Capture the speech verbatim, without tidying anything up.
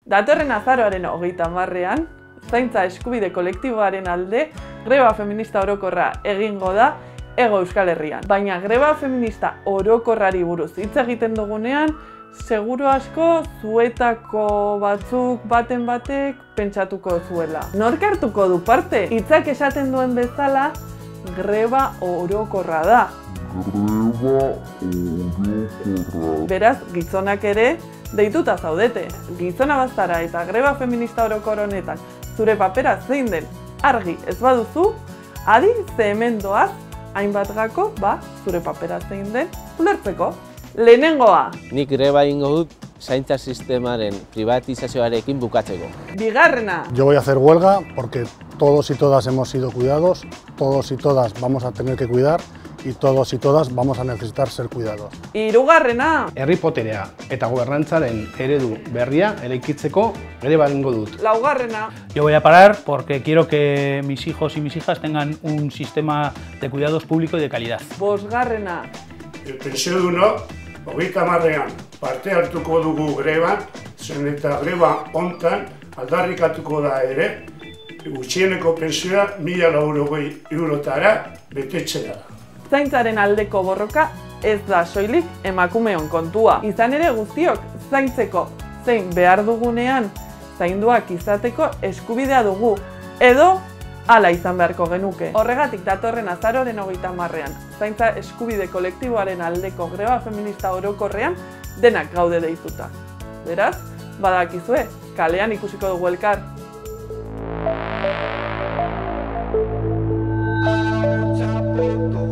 Datorren azaroaren hogeita hamarrean, zaintza eskubide kolektiboaren alde greba feminista orokorra egingo da Hego Euskal Herrian. Baina greba feminista orokorrari buruz hitz egiten dugunean, seguru asko zuetako batzuk baten batek pentsatuko zuela. Nork hartuko du parte? Hitzak esaten duen bezala, greba orokorra da. Greba orokorra. Beraz, gizonak ere deituta zaudete. Gizona bazara eta greba feminista orokor honetan zure papera zein den argi ez baduzu, adi ze hemen doaz, hainbat gako, ba, zure papera zein den ulertzeko. Lehenengoa. Nik greba egingo dut zaintza sistemaren privatizazioarekin bukatzeko. Bigarrena. Yo voy a hacer huelga porque todos y todas hemos sido cuidados, todos y todas vamos a tener que cuidar y todos y todas vamos a necesitar ser cuidados. Hirugarrena. Herri poterea eta gobernantzaren eredu berria eraikitzeko greba egingo dut. Laugarrena. Yo voy a parar porque quiero que mis hijos y mis hijas tengan un sistema de cuidados público y de calidad. Bosgarrena. Pentsiodunok hogeita hamarrean parte hartuko dugu greban, zen eta greba hontan aldarrikatuko da ere, gutxieneko pentsioa mila laurogei eurotara betetzea. Zaintzaren aldeko borroka ez da soilik emakumeon kontua. Izan ere guztiok zaintzeko zein behar dugunean zainduak izateko eskubidea dugu, edo hala izan beharko genuke. Horregatik datorren azaroaren hogeita hamarrean, zaintza eskubide kolektiboaren aldeko greba feminista orokorrean denak gaude deituta. Beraz, badakizue, kalean ikusiko dugu elkar. Txapetu